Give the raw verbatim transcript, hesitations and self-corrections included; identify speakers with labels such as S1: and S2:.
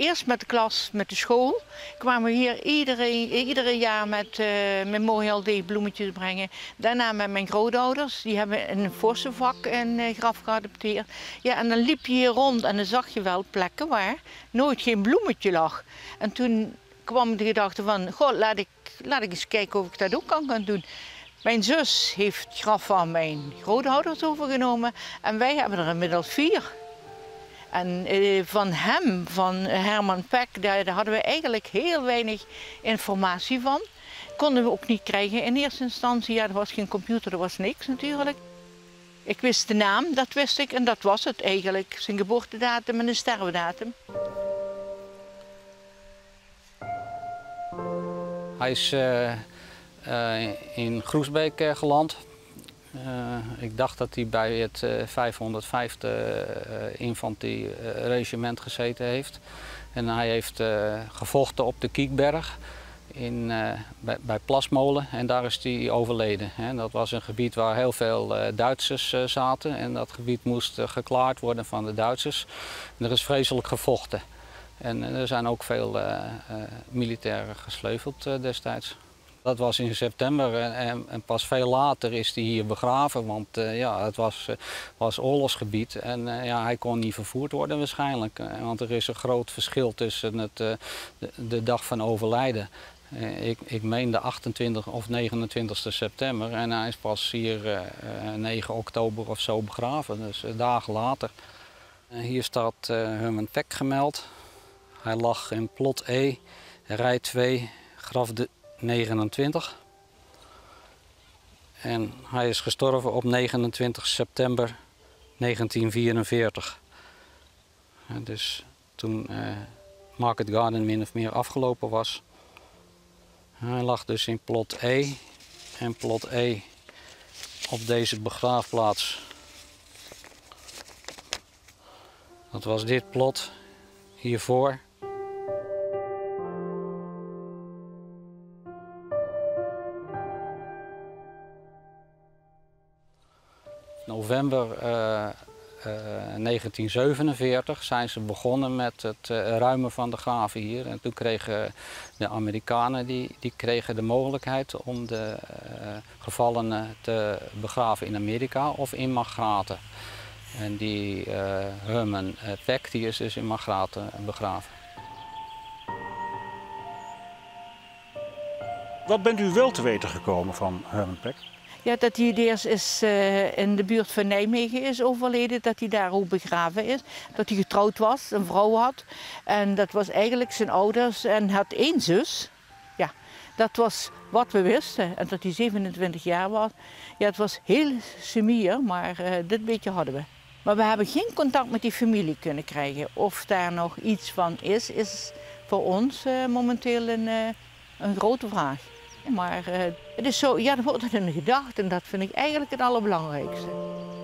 S1: eerst met de klas, met de school. Kwamen we hier iedere, iedere jaar met uh, Memorial Day bloemetjes brengen. Daarna met mijn grootouders, die hebben een vossenvak en uh, graf geadopteerd. Ja, en dan liep je hier rond en dan zag je wel plekken waar nooit geen bloemetje lag. En toen kwam de gedachte van, goh, laat ik, laat ik eens kijken of ik dat ook kan gaan doen. Mijn zus heeft het graf van mijn grootouders overgenomen en wij hebben er inmiddels vier. En uh, van hem, van Herman Peck, daar, daar hadden we eigenlijk heel weinig informatie van. Konden we ook niet krijgen in eerste instantie. Ja, er was geen computer, er was niks natuurlijk. Ik wist de naam, dat wist ik en dat was het eigenlijk. Zijn geboortedatum en een sterfdatum.
S2: Hij is uh, uh, in Groesbeek uh, geland. Uh, ik dacht dat hij bij het uh, vijfhonderdvijfde uh, infanterieregiment gezeten heeft. En hij heeft uh, gevochten op de Kiekberg in, uh, bij, bij Plasmolen en daar is hij overleden. Hè. Dat was een gebied waar heel veel uh, Duitsers uh, zaten en dat gebied moest uh, geklaard worden van de Duitsers. En er is vreselijk gevochten. En uh, er zijn ook veel uh, uh, militairen gesneuveld uh, destijds. Dat was in september en, en pas veel later is hij hier begraven, want uh, ja, het was, uh, was oorlogsgebied en uh, ja, hij kon niet vervoerd worden waarschijnlijk. Uh, want er is een groot verschil tussen het, uh, de, de dag van overlijden. Uh, ik, ik meen de achtentwintigste of negenentwintigste september en hij is pas hier uh, negen oktober of zo begraven, dus uh, dagen later. Uh, hier staat uh, Herman Peck gemeld. Hij lag in plot E, rij twee, graf de negenentwintig. En hij is gestorven op negenentwintig september negentienvierenveertig. En dus toen uh, Market Garden min of meer afgelopen was. Hij lag dus in plot E. En plot E op deze begraafplaats. Dat was dit plot hiervoor. November uh, uh, negentienzevenenveertig zijn ze begonnen met het uh, ruimen van de graven hier. En toen kregen de Amerikanen die, die kregen de mogelijkheid om de uh, gevallenen te begraven in Amerika of in Margraten. En die uh, Herman Peck die is dus in Margraten begraven.
S3: Wat bent u wel te weten gekomen van Herman Peck?
S1: Ja, dat hij eerst is, uh, in de buurt van Nijmegen is overleden, dat hij daar ook begraven is. Dat hij getrouwd was, een vrouw had. En dat was eigenlijk zijn ouders en had één zus. Ja, dat was wat we wisten. En dat hij zevenentwintig jaar was. Ja, het was heel sumier, maar uh, dit beetje hadden we. Maar we hebben geen contact met die familie kunnen krijgen. Of daar nog iets van is, is voor ons uh, momenteel een, uh, een grote vraag. Maar uh, het is zo, ja, er wordt in gedacht en dat vind ik eigenlijk het allerbelangrijkste.